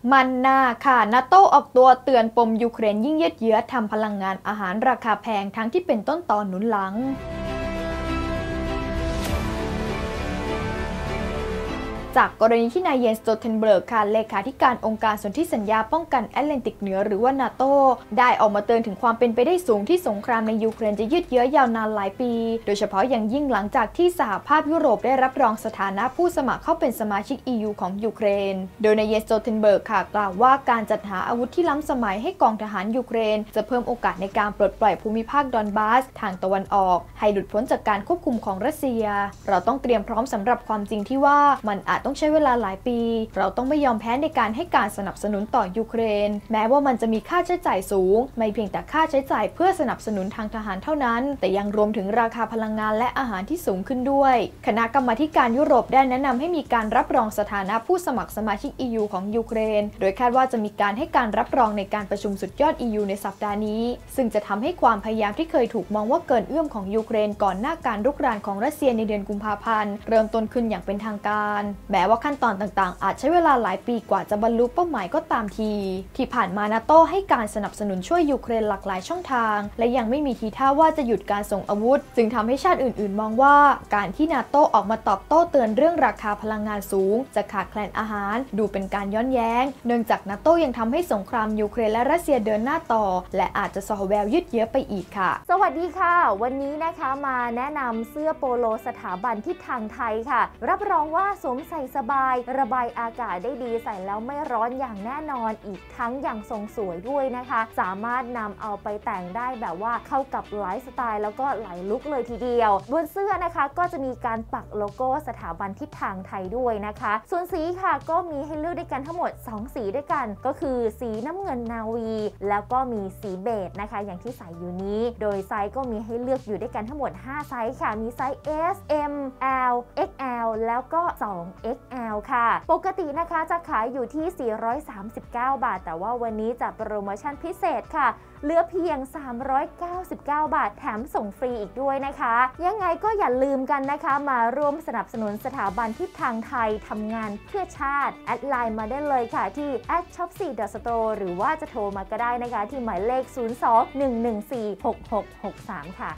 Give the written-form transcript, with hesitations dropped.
มันน่าค่ะนาโต้ออกตัวเตือนปมยูเครนยิ่งยืดเยื้อทำพลังงานอาหารราคาแพงทั้งที่เป็นต้นตอหนุนหลังจากกรณีที่นายเยนสโตเทนเบิร์กค่ะเลขาธิการองค์การสนธิสัญญาป้องกันแอตแลนติกเหนือหรือว่านาโต้ได้ออกมาเตือนถึงความเป็นไปได้สูงที่สงครามในยูเครนจะยืดเยื้อยาวนานหลายปีโดยเฉพาะอย่างยิ่งหลังจากที่สหภาพยุโรปได้รับรองสถานะผู้สมัครเข้าเป็นสมาชิก EU ของยูเครนโดยนายเยนสโตเทนเบิร์กค่ะกล่าวว่าการจัดหาอาวุธที่ล้ำสมัยให้กองทหารยูเครนจะเพิ่มโอกาสในการปลดปล่อยภูมิภาคดอนบาสทางตะวันออกให้หลุดพ้นจากการควบคุมของรัสเซียเราต้องเตรียมพร้อมสำหรับความจริงที่ว่ามันอาจต้องใช้เวลาหลายปีเราต้องไม่ยอมแพ้ในการให้การสนับสนุนต่อยูเครนแม้ว่ามันจะมีค่าใช้จ่ายสูงไม่เพียงแต่ค่าใช้จ่ายเพื่อสนับสนุนทางทหารเท่านั้นแต่ยังรวมถึงราคาพลังงานและอาหารที่สูงขึ้นด้วยคณะกรรมาการยุโรปได้แนะนำให้มีการรับรองสถานะผู้สมัครสมาชิก EU ของยูเครนโดยคาดว่าจะมีการให้การรับรองในการประชุมสุดยอด EU ในสัปดาห์นี้ซึ่งจะทำให้ความพยายามที่เคยถูกมองว่าเกินเอื้อมของยูเครนก่อนหน้าการรุกรานของรัสเซียในเดือนกุมภาพันธ์เริ่มต้นขึ้นอย่างเป็นทางการแม้ว่าขั้นตอนต่างๆอาจใช้เวลาหลายปีกว่าจะบรรลุเป้าหมายก็ตามทีที่ผ่านมานาโต้ให้การสนับสนุนช่วยยูเครนหลากหลายช่องทางและยังไม่มีทีท่าว่าจะหยุดการส่งอาวุธจึงทำให้ชาติอื่นๆมองว่าการที่นาโต้ออกมาตอบโต้เตือนเรื่องราคาพลังงานสูงจะขาดแคลนอาหารดูเป็นการย้อนแย้งเนื่องจากนาโต้ยังทำให้สงครามยูเครนและรัสเซียเดินหน้าต่อและอาจจะส่อแววยืดเยื้อไปอีกค่ะสวัสดีค่ะวันนี้นะคะมาแนะนำเสื้อโปโลสถาบันทิศทางไทยค่ะรับรองว่าสวมใส่สบายระบายอากาศได้ดีใส่แล้วไม่ร้อนอย่างแน่นอนอีกทั้งยังทรงสวยด้วยนะคะสามารถนำเอาไปแต่งได้แบบว่าเข้ากับไลฟ์สไตล์แล้วก็หลายลุคเลยทีเดียวบนเสื้อนะคะก็จะมีการปักโลโก้สถาบันทิศทางไทยด้วยนะคะส่วนสีค่ะก็มีให้เลือกด้วยกันทั้งหมด2สีด้วยกันก็คือสีน้ำเงินนาวีแล้วก็มีสีเบจนะคะอย่างที่ใส่อยู่นี้โดยไซส์ก็มีให้เลือกอยู่ด้วยกันทั้งหมด5ไซส์ค่ะมีไซส์ S M L XL แล้วก็ 2XL ค่ะปกตินะคะจะขายอยู่ที่439 บาทแต่ว่าวันนี้จัดโปรโมชั่นพิเศษค่ะเหลือเพียง399 บาทแถมส่งฟรีอีกด้วยนะคะยังไงก็อย่าลืมกันนะคะมาร่วมสนับสนุนสถาบันทิศทางไทยทำงานเพื่อชาติแอดไลน์มาได้เลยค่ะที่ @shop4.store หรือว่าจะโทรมาก็ได้นะคะที่หมายเลข 02-114-6663 ค่ะ